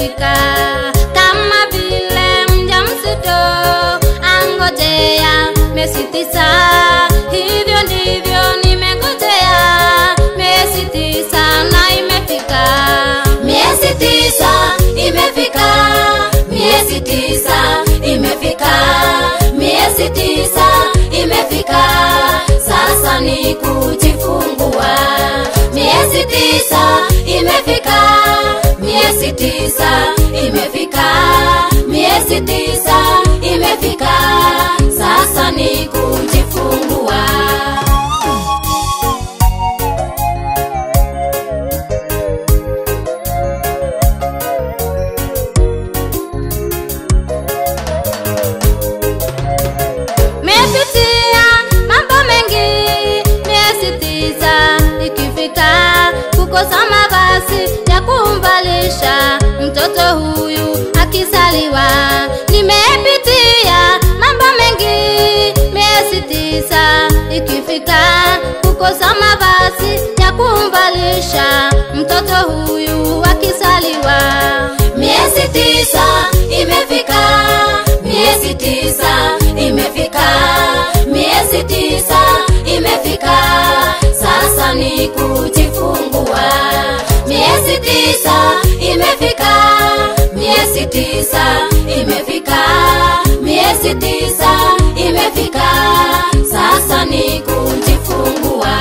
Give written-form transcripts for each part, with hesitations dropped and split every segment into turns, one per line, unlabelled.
imefika. Kama vile mjamzito angojea miezi 9, hivyo ndivyo nimengojea miezi 9 na imefika.
Miezi 9 imefika, miezi 9 imefika, miezi 9 imefika, sasa ni kujifungua. Miezi 9 imefika, miezi 9 imefika, miezi 9 imefika, sasa ni kujifungua.
Mepitia mambo mengi miezi 9 ikifika, kukosa mavazi ya kumbalisha mtoto huyu akizaliwa. Nimepitia mambo mengi miezi 9 ikifika, kukosa mavazi ya kumbalisha mtoto huyu akizaliwa.
Miezi 9 imefika, miezi 9 imefika, miezi 9 imefika, sasa ni kujifungua. Miezi 9 imefika, miezi 9 imefika, miezi 9 imefika, sasa ni kujifungua.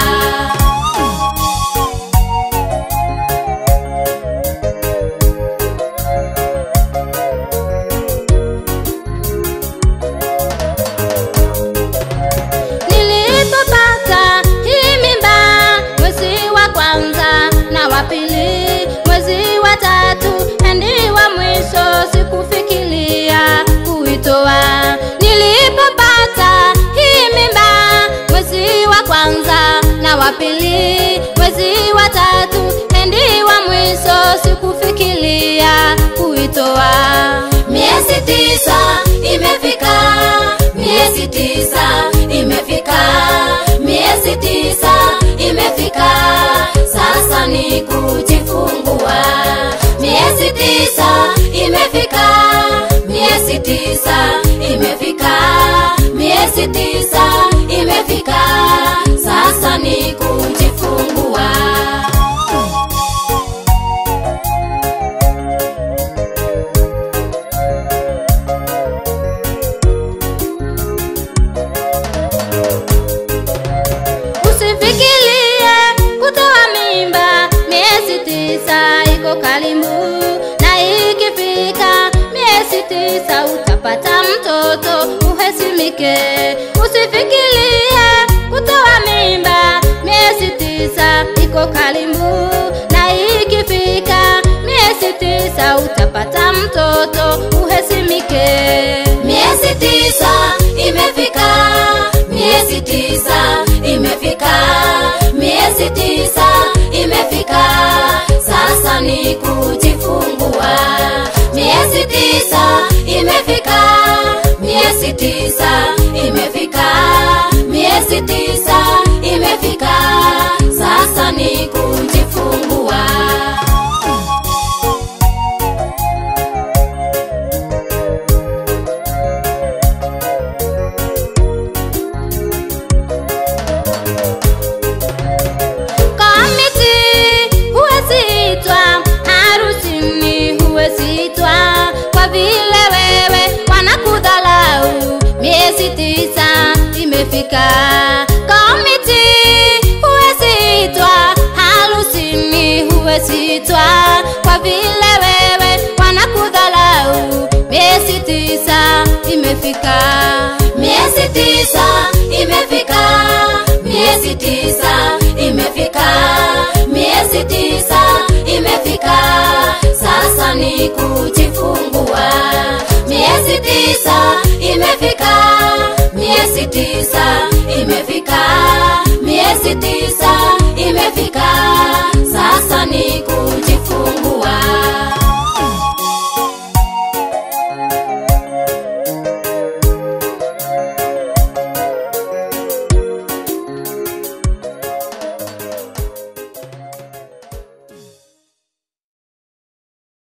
Nilipopata hii mimba mwezi wa kwanza na wa pili, mwezi wa 3 hadi wa mwisho sikufikiria kuitoa. Nilipopata hii mimba mwezi wa kwanza na wa pili, mwezi wa 3 hadi wa mwisho sikufikiria kuitoa.
Miezi 9 imefika, miezi 9 imefika, miezi 9 imefika, sasa ni kujifungua. Miezi 9 imefika, miezi 9 imefika, miezi 9 imefika, sasa ni kujifungua.
Usifikirie kutoa mimba miezi 9 iko karibu, na ikifika miezi 9 utapata mtoto uheshimike. Usifikirie kutoa mimba miezi 9 iko karibu, na ikifika miezi 9 utapata mtoto uheshimike.
Miezi 9 imefika, miezi 9 imefika, miezi 9 imefika, sasa ni kujifungua. Miezi 9 imefika, miezi 9 imefika, miezi 9 imefika, sasa ni kujifungua.
Kwa vile wewe wanakudhalau, miezi 9 imefika. Komiti huwezi itwa, harusini huwezi itwa. Kwa vile wewe wanakudhalau, miezi 9 imefika.
Miezi 9 imefika, miezi 9 imefika, miezi 9 imefika, sasa ni kujifungua. Miezi 9 imefika, miezi 9 imefika, miezi 9